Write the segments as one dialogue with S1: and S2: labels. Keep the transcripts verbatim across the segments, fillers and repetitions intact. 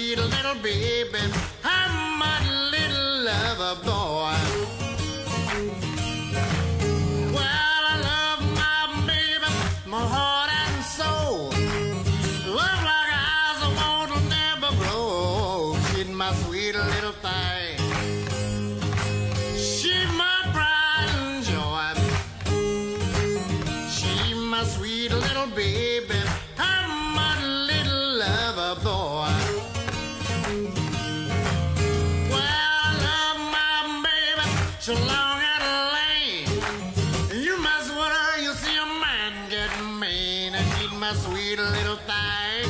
S1: sweet little baby. I'm a little lover boy. Well, I love my baby, my heart and soul. Love like eyes I won't never grow. She's my sweet little thing. She's my pride and joy. She's my sweet little baby. I'm a little lover boy. Well, I love my baby so long and lane. You must wonder, you see a man get mean, and she's my sweet little thing.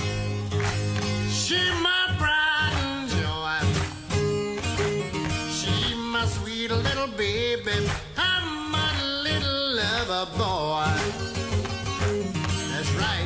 S1: She's my pride and joy. She's my sweet little baby. I'm a little lover boy. That's right.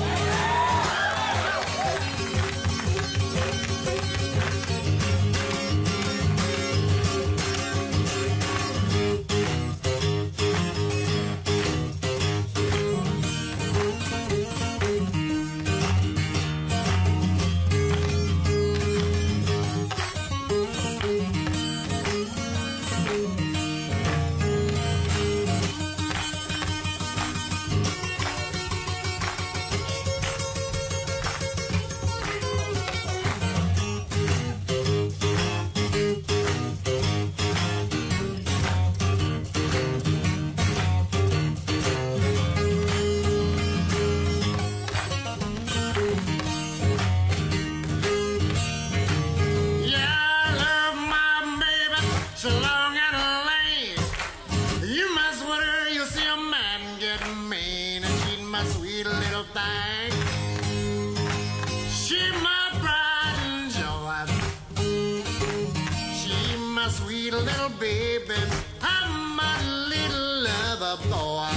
S1: So long and lane. You must wonder, you see a man get mean, and she's my sweet little thing. She's my pride and joy. She's my sweet little baby. I'm a little lover boy.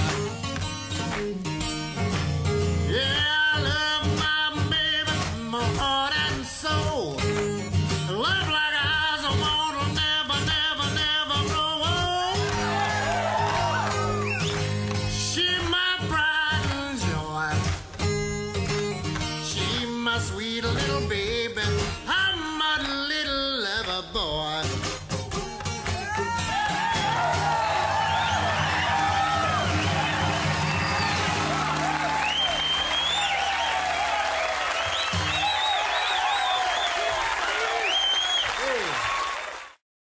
S1: Yeah, I love my baby, my heart and soul. Love like eyes I won't never, never, never grow old. She's my pride and joy. She's my sweet little baby. I'm a little lover boy.